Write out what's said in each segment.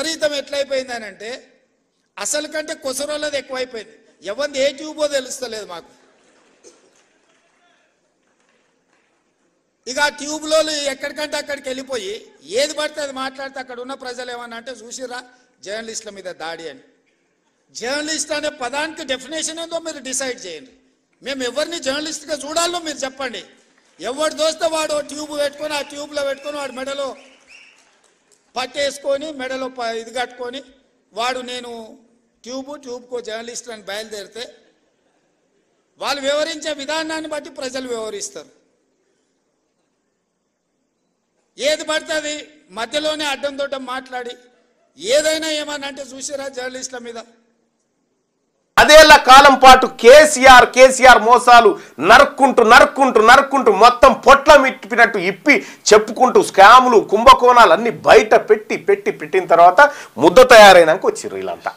విపరీతం ఎట్లయిపోయిందని అంటే అసలు కంటే కొసరోళ్ళది ఎక్కువైపోయింది. ఎవరిది ఏ ట్యూబో తెలుస్తలేదు మాకు. ఇక ఆ ట్యూబ్లో ఎక్కడికంటే అక్కడికి వెళ్ళిపోయి ఏది పడితే అది మాట్లాడితే అక్కడ ఉన్న ప్రజలు ఏమన్నా అంటే చూసిరా జర్నలిస్టుల మీద దాడి అని. జర్నలిస్ట్ అనే పదానికి డెఫినేషన్ ఏందో మీరు డిసైడ్ చేయండి. మేము ఎవరిని జర్నలిస్ట్గా చూడాలో మీరు చెప్పండి. ఎవరు దోస్తే వాడు ట్యూబ్ పెట్టుకొని ఆ ట్యూబ్లో పెట్టుకొని వాడు మెడలో పట్టేసుకొని మెడలో ఇది కట్టుకొని వాడు నేను ట్యూబ్కో జర్నలిస్ట్ అని బయలుదేరితే వాళ్ళు వివరించే విధానాన్ని బట్టి ప్రజలు వివరిస్తారు. ఏది పడితే అది మధ్యలోనే అడ్డం దొడ్డం మాట్లాడి ఏదైనా ఏమన్నా అంటే చూసిరా జర్నలిస్టుల మీద. అదేళ్ల కాలం పాటు కేసీఆర్ మోసాలు నరుక్కుంటూ మొత్తం పొట్ల మిట్టినట్టు ఇప్పి చెప్పుకుంటూ స్కాములు కుంభకోణాలు అన్ని బయట పెట్టిన తర్వాత ముద్ద తయారైనాక వచ్చిర్రు వీళ్ళంతా.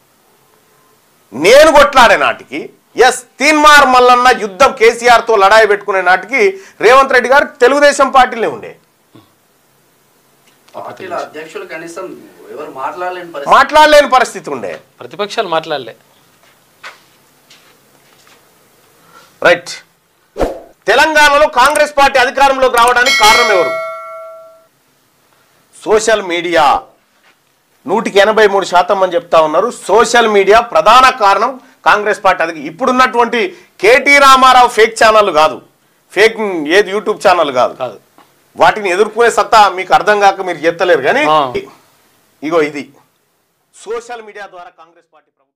నేను కొట్లాడే నాటికి తీన్మార్ మల్లన్న యుద్ధం కేసీఆర్తో లడాయి పెట్టుకునే నాటికి రేవంత్ రెడ్డి గారు తెలుగుదేశం పార్టీలే ఉండే. అధ్యక్షులు కనీసం ఎవరు మాట్లాడలేని పరిస్థితి ఉండే. ప్రతిపక్షాలు మాట్లాడలే. రైట్. తెలంగాణలో కాంగ్రెస్ పార్టీ అధికారంలోకి రావడానికి కారణం ఎవరు? Social media. 183% అని చెప్తా ఉన్నారు. సోషల్ మీడియా ప్రధాన కారణం కాంగ్రెస్ పార్టీ ఇప్పుడున్నటువంటి కేటీ రామారావు ఫేక్ ఛానల్ కాదు, ఫేక్ యూట్యూబ్ ఛానల్ కాదు. వాటిని ఎదుర్కొనే సత్తా మీకు అర్థం కాక మీరు చెప్తలేరు. కానీ ఇగో ఇది సోషల్ మీడియా ద్వారా కాంగ్రెస్ పార్టీ